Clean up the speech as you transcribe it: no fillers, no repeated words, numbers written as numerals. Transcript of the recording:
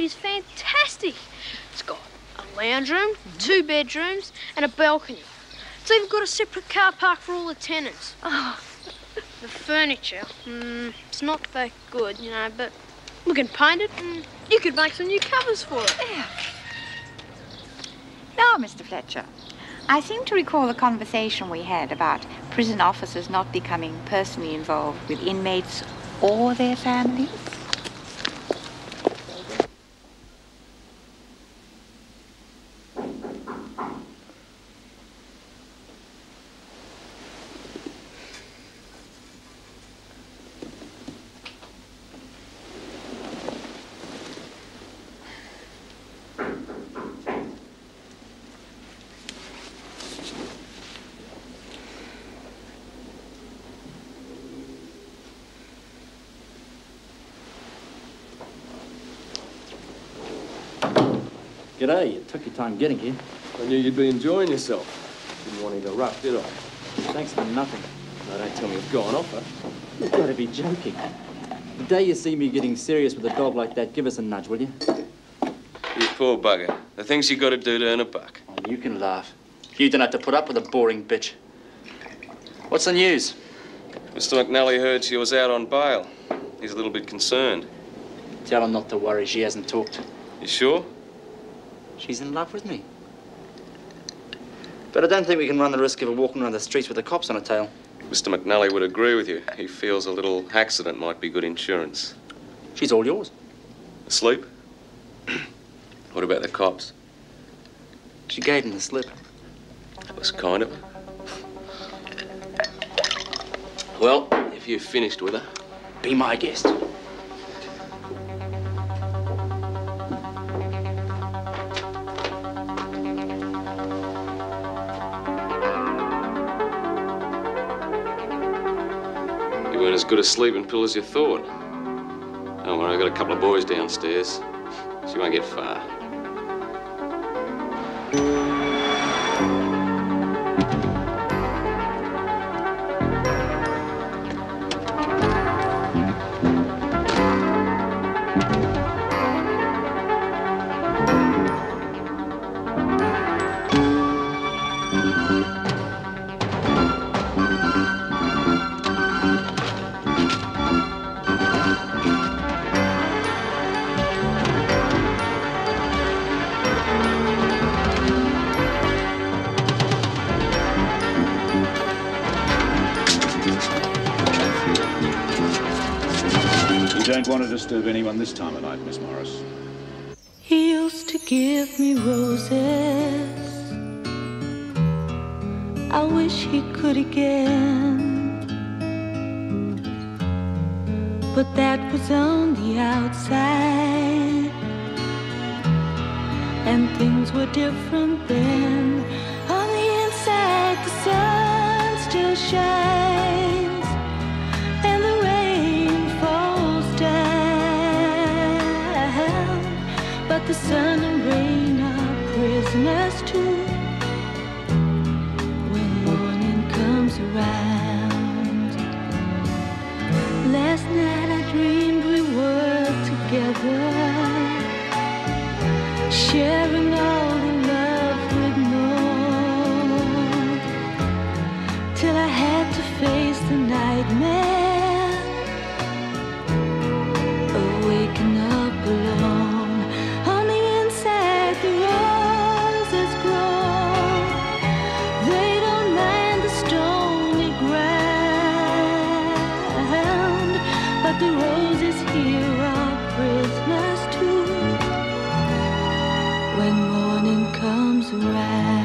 is fantastic. It's got a lounge room, 2 bedrooms, and a balcony. It's even got a separate car park for all the tenants. Oh. The furniture, it's not that good, you know, but we can paint it and you could make some new covers for it. Yeah. Now, Mr. Fletcher, I seem to recall a conversation we had about prison officers not becoming personally involved with inmates or their families. G'day, you took your time getting here. I knew you'd be enjoying yourself. Didn't want to interrupt, did I? Thanks for nothing. No, don't tell me you've gone off her. You've got to be joking. The day you see me getting serious with a dog like that, give us a nudge, will you? You poor bugger. The things you got to do to earn a buck. Oh, you can laugh. You don't have to put up with a boring bitch. What's the news? Mr. McNally heard she was out on bail. He's a little bit concerned. Tell her not to worry, she hasn't talked. You sure? She's in love with me. But I don't think we can run the risk of her walking around the streets with the cops on her tail. Mr. McNally would agree with you. He feels a little accident might be good insurance. She's all yours. Asleep? What about the cops? She gave him the slip. That was kind of her. Well, if you've finished with her, be my guest. you weren't as good a sleeping pill as you thought. Don't worry, I've got a couple of boys downstairs. She won't get far. Don't want to disturb anyone this time of night, Miss Morris. He used to give me roses. I wish he could again. But that was on the outside, and things were different then. On the inside, the sun still shines, and the rain falls down. But the sun and rain are prisoners too when morning comes around. Last night I dreamed we were together, sharing all the love we'd known, till I had to face the nightmare of waking up alone. On the inside the roses grow, they don't mind the stony ground, but the roses here are prisoners too when morning comes around.